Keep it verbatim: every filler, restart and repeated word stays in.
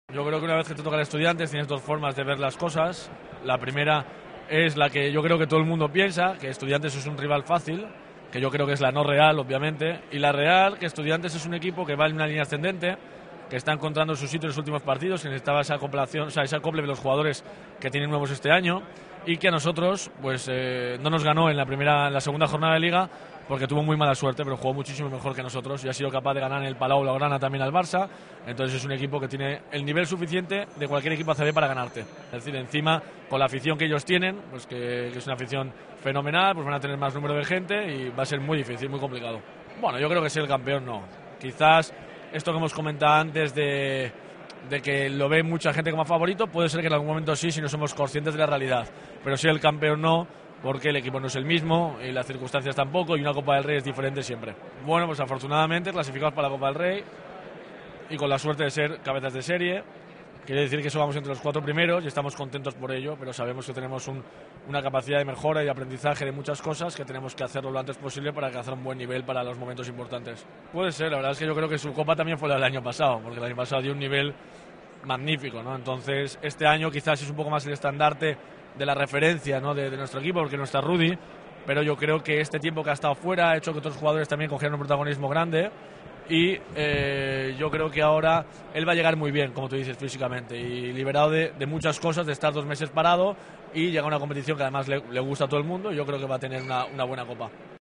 Yo creo que una vez que te toca el Estudiantes tienes dos formas de ver las cosas. La primera es la que yo creo que todo el mundo piensa, que Estudiantes es un rival fácil, que yo creo que es la no real, obviamente, y la real, que Estudiantes es un equipo que va en una línea ascendente, que está encontrando su sitio en los últimos partidos, que necesitaba esa acoplación, o sea, ese acople de los jugadores que tienen nuevos este año, y que a nosotros pues eh, no nos ganó en la primera, en la segunda jornada de Liga, porque tuvo muy mala suerte, pero jugó muchísimo mejor que nosotros y ha sido capaz de ganar en el Palau Blaugrana también al Barça. Entonces es un equipo que tiene el nivel suficiente de cualquier equipo A C B para ganarte. Es decir, encima, con la afición que ellos tienen, pues que, que es una afición fenomenal, pues van a tener más número de gente y va a ser muy difícil, muy complicado. Bueno, yo creo que ser el campeón no. Quizás esto que hemos comentado antes de, de que lo ve mucha gente como favorito, puede ser que en algún momento sí, si no somos conscientes de la realidad. Pero ser el campeón no, porque el equipo no es el mismo y las circunstancias tampoco, y una Copa del Rey es diferente siempre. Bueno, pues afortunadamente clasificados para la Copa del Rey y con la suerte de ser cabezas de serie. Quiere decir que eso vamos entre los cuatro primeros y estamos contentos por ello, pero sabemos que tenemos un, una capacidad de mejora y de aprendizaje de muchas cosas, que tenemos que hacerlo lo antes posible para alcanzar un buen nivel para los momentos importantes. Puede ser, la verdad es que yo creo que su Copa también fue la del año pasado, porque el año pasado dio un nivel magnífico, ¿no? Entonces este año quizás es un poco más el estandarte de la referencia, ¿no? de, de nuestro equipo, porque no está Rudy, pero yo creo que este tiempo que ha estado fuera ha hecho que otros jugadores también cogieran un protagonismo grande y eh, yo creo que ahora él va a llegar muy bien, como tú dices, físicamente y liberado de, de muchas cosas, de estar dos meses parado y llegar a una competición que además le, le gusta a todo el mundo y yo creo que va a tener una, una buena Copa.